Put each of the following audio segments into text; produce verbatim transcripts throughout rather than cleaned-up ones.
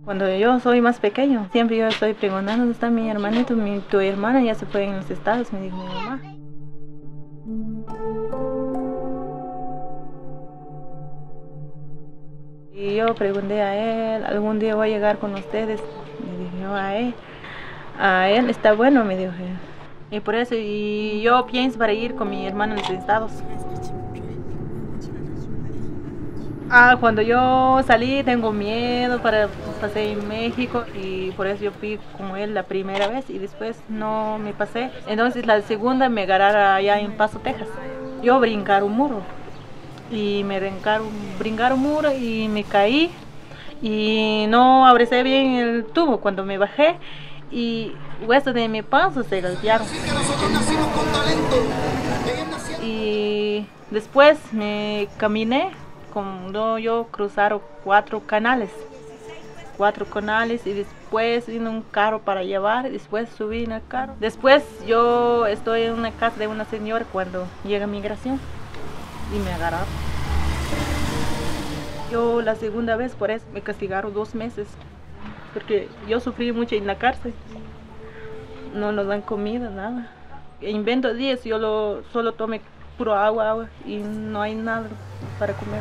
Cuando yo soy más pequeño, siempre yo estoy preguntando dónde está mi hermanito, mi, tu hermana ya se fue en los estados, me dijo mi mamá. Y yo pregunté a él, ¿algún día voy a llegar con ustedes? Me dije yo a él, a él está bueno, me dijo él. Y por eso, y yo pienso para ir con mi hermano en los estados. Ah, cuando yo salí tengo miedo para pasé en México y por eso yo fui con él la primera vez y después no me pasé. Entonces la segunda me agarraron allá en Paso, Texas. Yo brincar un muro y me brincaron, brincar un muro y me caí y no abracé bien el tubo cuando me bajé y huesos de mi panza se golpearon. Y después me caminé cuando yo cruzaron cuatro canales, cuatro canales y después vino un carro para llevar, y después subí en el carro. Después yo estoy en una casa de una señora cuando llega migración y me agarraron. Yo la segunda vez por eso me castigaron dos meses, porque yo sufrí mucho en la cárcel, no nos dan comida, nada. En veinte días yo lo, solo tomé puro agua, agua y no hay nada para comer.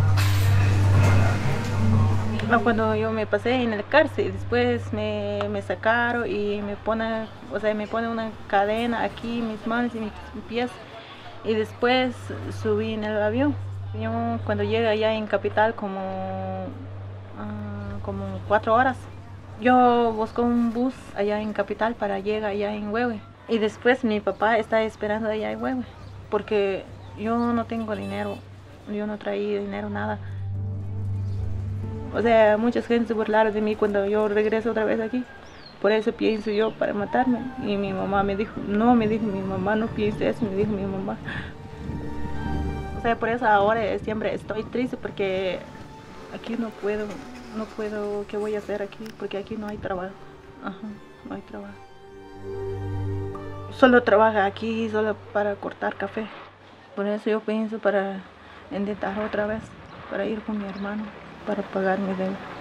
Cuando yo me pasé en la cárcel, después me, me sacaron y me pone, o sea, me pone una cadena aquí, mis manos y mis pies, y después subí en el avión. Yo cuando llegué allá en Capital como, uh, como cuatro horas, yo busco un bus allá en Capital para llegar allá en Huehue. Y después mi papá está esperando allá en Huehue, porque yo no tengo dinero, yo no traía dinero, nada. O sea, mucha gente se burlaron de mí cuando yo regreso otra vez aquí. Por eso pienso yo para matarme. Y mi mamá me dijo, no, me dijo mi mamá, no piense eso, me dijo mi mamá. O sea, por eso ahora siempre estoy triste porque aquí no puedo, no puedo, ¿qué voy a hacer aquí? Porque aquí no hay trabajo. Ajá, no hay trabajo. Solo trabaja aquí, solo para cortar café. Por eso yo pienso para intentar otra vez, para ir con mi hermano, para pagar mi deuda.